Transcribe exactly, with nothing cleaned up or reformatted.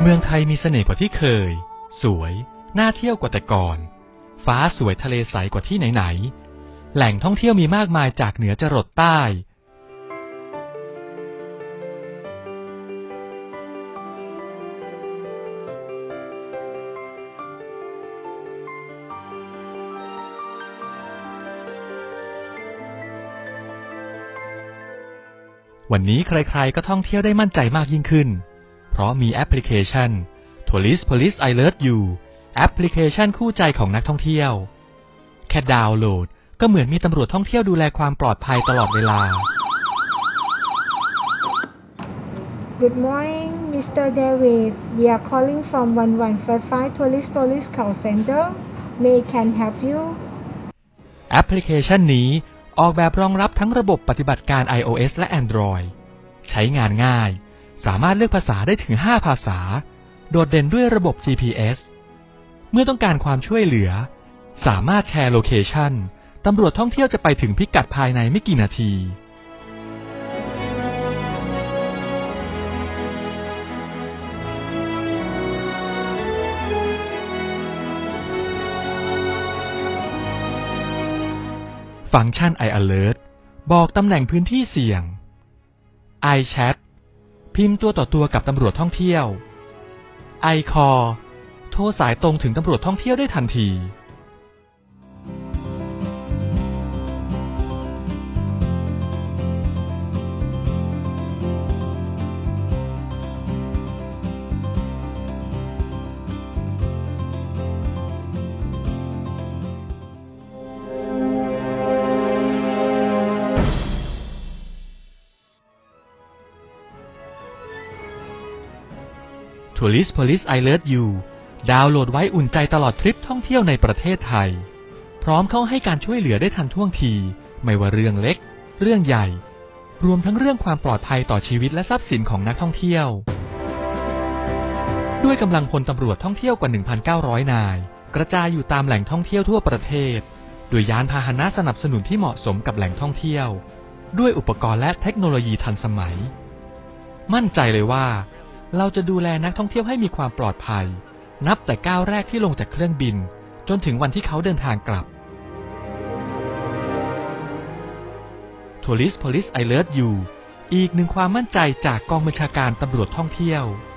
เมืองไทยมีเสน่ห์กว่าที่เคยสวยน่าเที่ยวกว่าแต่ก่อนฟ้าสวยทะเลใสกว่าที่ไหนๆแหล่งท่องเที่ยวมีมากมายจากเหนือจรดใต้วันนี้ใครๆก็ท่องเที่ยวได้มั่นใจมากยิ่งขึ้นเพราะมีแอปพลิเคชัน Tourist Police Alert You แอปพลิเคชันคู่ใจของนักท่องเที่ยวแค่ดาวน์โหลดก็เหมือนมีตำรวจท่องเที่ยวดูแลความปลอดภัยตลอดเวลา Good morning, มิสเตอร์ David. We are calling from one one five five Tourist Police Call Center. May I can help you? แอปพลิเคชันนี้ออกแบบรองรับทั้งระบบปฏิบัติการ iOS และ Android ใช้งานง่ายสามารถเลือกภาษาได้ถึงห้าภาษาโดดเด่นด้วยระบบ จี พี เอส เมื่อต้องการความช่วยเหลือสามารถแชร์โลเคชั่นตำรวจท่องเที่ยวจะไปถึงพิกัดภายในไม่กี่นาทีฟังก์ชัน iAlert บอกตำแหน่งพื้นที่เสี่ยง iChat พิมพ์ตัวต่อตัวกับตำรวจท่องเที่ยว iCall โทรสายตรงถึงตำรวจท่องเที่ยวได้ทันที Tourist Police Alert You ดาวน์โหลดไว้อุ่นใจตลอดทริปท่องเที่ยวในประเทศไทยพร้อมเข้าให้การช่วยเหลือได้ทันท่วงทีไม่ว่าเรื่องเล็กเรื่องใหญ่รวมทั้งเรื่องความปลอดภัยต่อชีวิตและทรัพย์สินของนักท่องเที่ยวด้วยกำลังพลตำรวจท่องเที่ยวกว่า หนึ่งพันเก้าร้อย นายกระจายอยู่ตามแหล่งท่องเที่ยวทั่วประเทศโดยยานพาหนะสนับสนุนที่เหมาะสมกับแหล่งท่องเที่ยวด้วยอุปกรณ์และเทคโนโลยีทันสมัยมั่นใจเลยว่าเราจะดูแลนักท่องเที่ยวให้มีความปลอดภัยนับแต่ก้าวแรกที่ลงจากเครื่องบินจนถึงวันที่เขาเดินทางกลับ Tourist Police Alert You อีกหนึ่งความมั่นใจจากกองบัญชาการตำรวจท่องเที่ยว